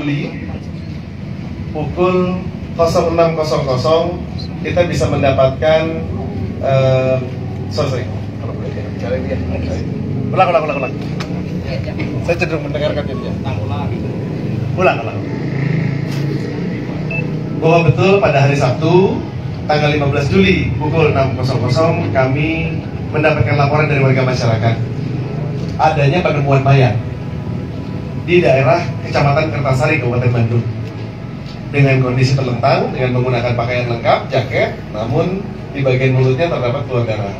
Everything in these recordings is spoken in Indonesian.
Juli pukul 06.00 kita bisa mendapatkan ulang. Saya cenderung mendengarkan dia. Ulang. Bahwa betul pada hari Sabtu tanggal 15 Juli pukul 6.00 kami mendapatkan laporan dari warga masyarakat adanya penemuan mayat di daerah Kecamatan Kertasari, Kabupaten Bandung dengan kondisi terlentang dengan menggunakan pakaian lengkap, jaket, namun di bagian mulutnya terdapat keluar darah.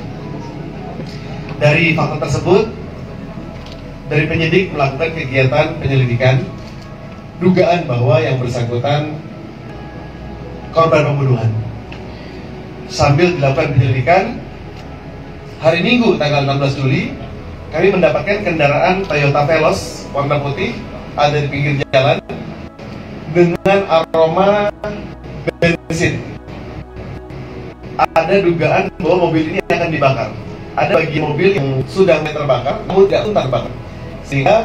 Dari fakta tersebut, dari penyidik melakukan kegiatan penyelidikan dugaan bahwa yang bersangkutan korban pembunuhan. Sambil dilakukan penyelidikan, hari Minggu tanggal 16 Juli kami mendapatkan kendaraan Toyota Veloz warna putih ada di pinggir jalan dengan aroma bensin. Ada dugaan bahwa mobil ini akan dibakar. Ada bagian mobil yang sudah terbakar, namun tidak tuntas terbakar. Sehingga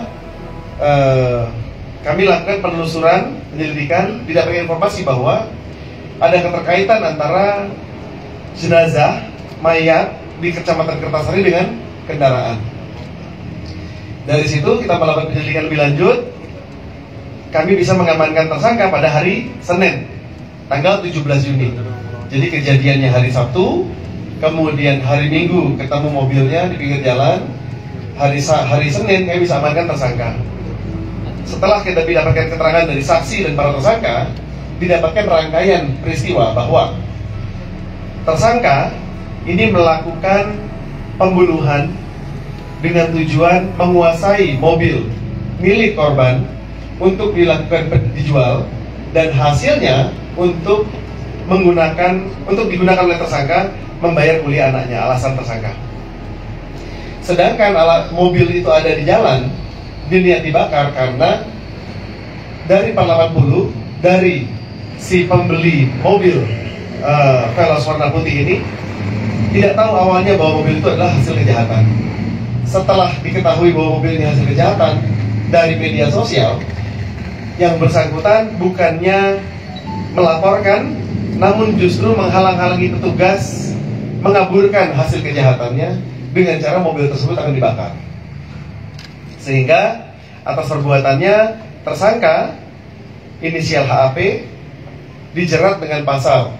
kami lakukan penelusuran, penyelidikan, didapatkan informasi bahwa ada keterkaitan antara jenazah mayat di Kecamatan Kertasari dengan kendaraan. Dari situ kita melakukan penyelidikan lebih lanjut. Kami bisa mengamankan tersangka pada hari Senin, tanggal 17 Juni. Jadi kejadiannya hari Sabtu, kemudian hari Minggu ketemu mobilnya di pinggir jalan. Hari Senin kami bisa amankan tersangka. Setelah kita mendapatkan keterangan dari saksi dan para tersangka, didapatkan rangkaian peristiwa bahwa tersangka ini melakukan pembunuhan dengan tujuan menguasai mobil milik korban untuk dijual dan hasilnya untuk digunakan oleh tersangka membayar kuliah anaknya, alasan tersangka. Sedangkan mobil itu ada di jalan diniat dibakar karena dari 480 dari si pembeli mobil Veloz warna putih ini tidak tahu awalnya bahwa mobil itu adalah hasil kejahatan. Setelah diketahui bahwa mobil ini hasil kejahatan dari media sosial, yang bersangkutan bukannya melaporkan, namun justru menghalang-halangi petugas mengaburkan hasil kejahatannya dengan cara mobil tersebut akan dibakar. Sehingga atas perbuatannya tersangka inisial HAP dijerat dengan pasal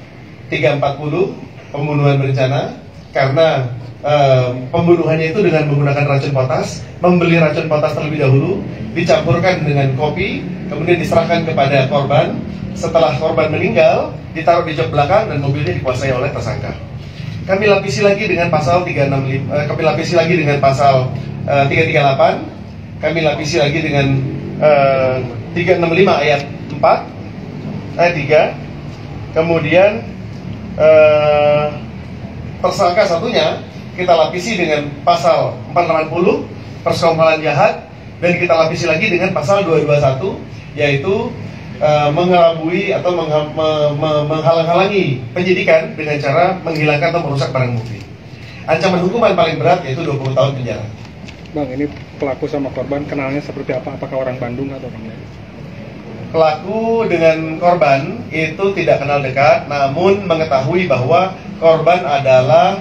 340 pembunuhan berencana karena pembunuhannya itu dengan menggunakan racun potas, membeli racun potas terlebih dahulu, dicampurkan dengan kopi, kemudian diserahkan kepada korban. Setelah korban meninggal, ditaruh di jok belakang dan mobilnya dikuasai oleh tersangka. Kami lapisi lagi dengan pasal 365, kami lapisi lagi dengan pasal 338, kami lapisi lagi dengan 365 ayat 4 ayat 3. Kemudian tersangka satunya kita lapisi dengan pasal 480 persekongkolan jahat, dan kita lapisi lagi dengan pasal 221 yaitu mengelabui atau menghalang-halangi penyidikan dengan cara menghilangkan atau merusak barang bukti. Ancaman hukuman paling berat yaitu 20 tahun penjara. Bang, ini pelaku sama korban kenalnya seperti apa? Apakah orang Bandung atau bagaimana? Pelaku dengan korban itu tidak kenal dekat, namun mengetahui bahwa korban adalah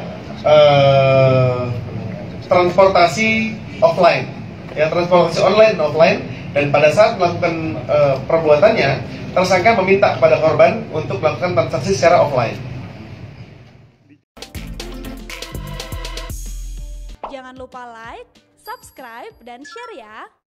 transportasi offline, ya, transportasi online offline, dan pada saat melakukan perbuatannya, tersangka meminta kepada korban untuk melakukan transaksi secara offline. Jangan lupa like, subscribe, dan share ya.